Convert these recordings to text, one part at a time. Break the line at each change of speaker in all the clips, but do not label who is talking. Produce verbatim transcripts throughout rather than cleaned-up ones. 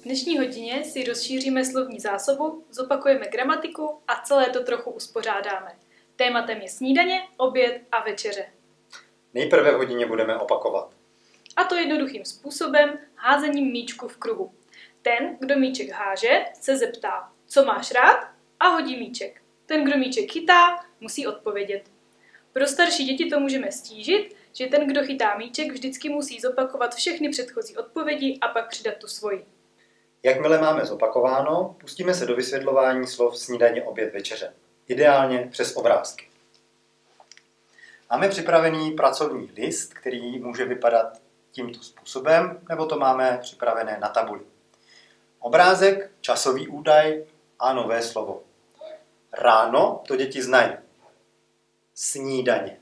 V dnešní hodině si rozšíříme slovní zásobu, zopakujeme gramatiku a celé to trochu uspořádáme. Tématem je snídaně, oběd a večeře.
Nejprve v hodině budeme opakovat.
A to jednoduchým způsobem házením míčku v kruhu. Ten, kdo míček háže, se zeptá, co máš rád, a hodí míček. Ten, kdo míček chytá, musí odpovědět. Pro starší děti to můžeme stížit, že ten, kdo chytá míček, vždycky musí zopakovat všechny předchozí odpovědi a pak přidat tu svoji.
Jakmile máme zopakováno, pustíme se do vysvětlování slov snídaně, oběd, večeře. Ideálně přes obrázky. Máme připravený pracovní list, který může vypadat tímto způsobem, nebo to máme připravené na tabuli. Obrázek, časový údaj a nové slovo. Ráno to děti znají. Snídaně.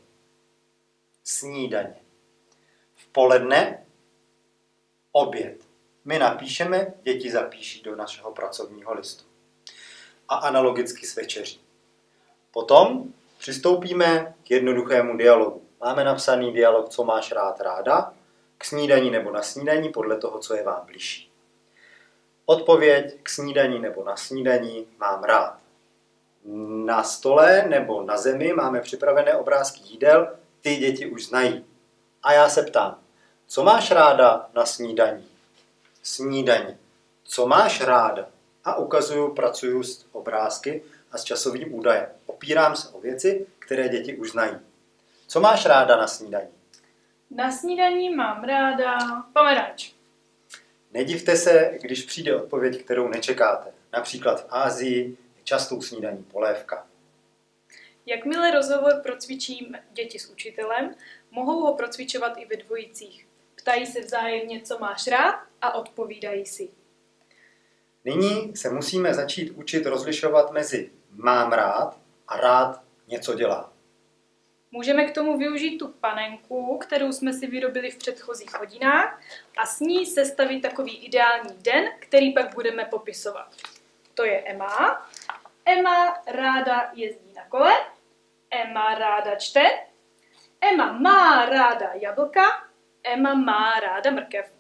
Snídaně. V poledne oběd. My napíšeme, děti zapíší do našeho pracovního listu. A analogicky s večeří. Potom přistoupíme k jednoduchému dialogu. Máme napsaný dialog, co máš rád, ráda, k snídani nebo na snídani, podle toho, co je vám bližší. Odpověď k snídani nebo na snídani mám rád. Na stole nebo na zemi máme připravené obrázky jídel, ty děti už znají. A já se ptám, co máš ráda na snídani? Snídaně. Co máš ráda? A ukazuju, pracuju s obrázky a s časovým údajem. Opírám se o věci, které děti už znají. Co máš ráda na snídani?
Na snídani mám ráda pomeranč.
Nedivte se, když přijde odpověď, kterou nečekáte. Například v Asii je častou snídaní polévka.
Jakmile rozhovor procvičí děti s učitelem, mohou ho procvičovat i ve dvojicích. Ptají se vzájemně, co máš rád, a odpovídají si.
Nyní se musíme začít učit rozlišovat mezi mám rád a rád něco dělá.
Můžeme k tomu využít tu panenku, kterou jsme si vyrobili v předchozích hodinách, a s ní sestavit takový ideální den, který pak budeme popisovat. To je Emma. Emma ráda jezdí na kole. Emma ráda čte. Emma má ráda jablka. Emma má ráda mrkev.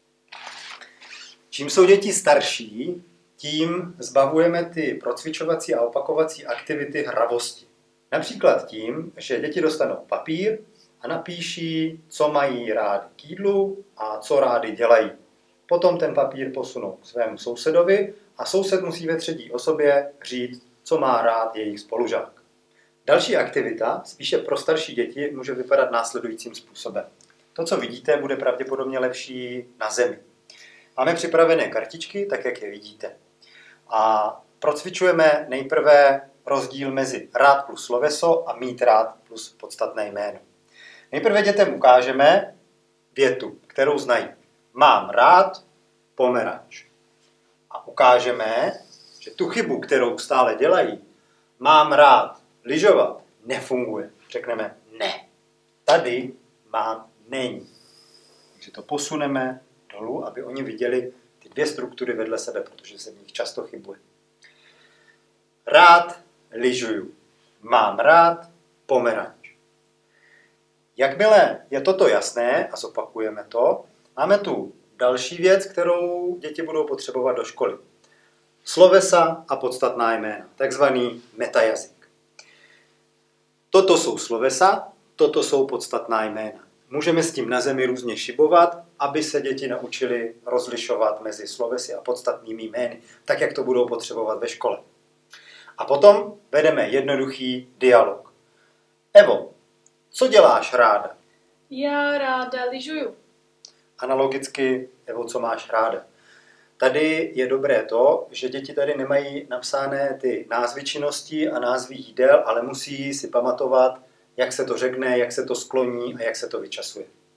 Čím jsou děti starší, tím zbavujeme ty procvičovací a opakovací aktivity hravosti. Například tím, že děti dostanou papír a napíší, co mají rádi k jídlu a co rádi dělají. Potom ten papír posunou k svému sousedovi a soused musí ve třetí osobě říct, co má rád jejich spolužák. Další aktivita, spíše pro starší děti, může vypadat následujícím způsobem. To, co vidíte, bude pravděpodobně lepší na zemi. Máme připravené kartičky, tak jak je vidíte. A procvičujeme nejprve rozdíl mezi rád plus sloveso a mít rád plus podstatné jméno. Nejprve dětem ukážeme větu, kterou znají. Mám rád pomeranč. A ukážeme, že tu chybu, kterou stále dělají, mám rád lyžovat, nefunguje. Řekneme ne. Tady mám není. Takže to posuneme dolů, aby oni viděli ty dvě struktury vedle sebe, protože se v nich často chybuje. Rád lyžuju. Mám rád pomeranč. Jakmile je toto jasné a zopakujeme to, máme tu další věc, kterou děti budou potřebovat do školy. Slovesa a podstatná jména, takzvaný metajazyk. Toto jsou slovesa, toto jsou podstatná jména. Můžeme s tím na zemi různě šibovat, aby se děti naučili rozlišovat mezi slovesy a podstatnými jmény, tak jak to budou potřebovat ve škole. A potom vedeme jednoduchý dialog. Evo, co děláš ráda?
Já ráda lyžuju.
Analogicky, Evo, co máš ráda? Tady je dobré to, že děti tady nemají napsané ty názvy činností a názvy jídel, ale musí si pamatovat, jak se to řekne, jak se to skloní a jak se to vyčasuje.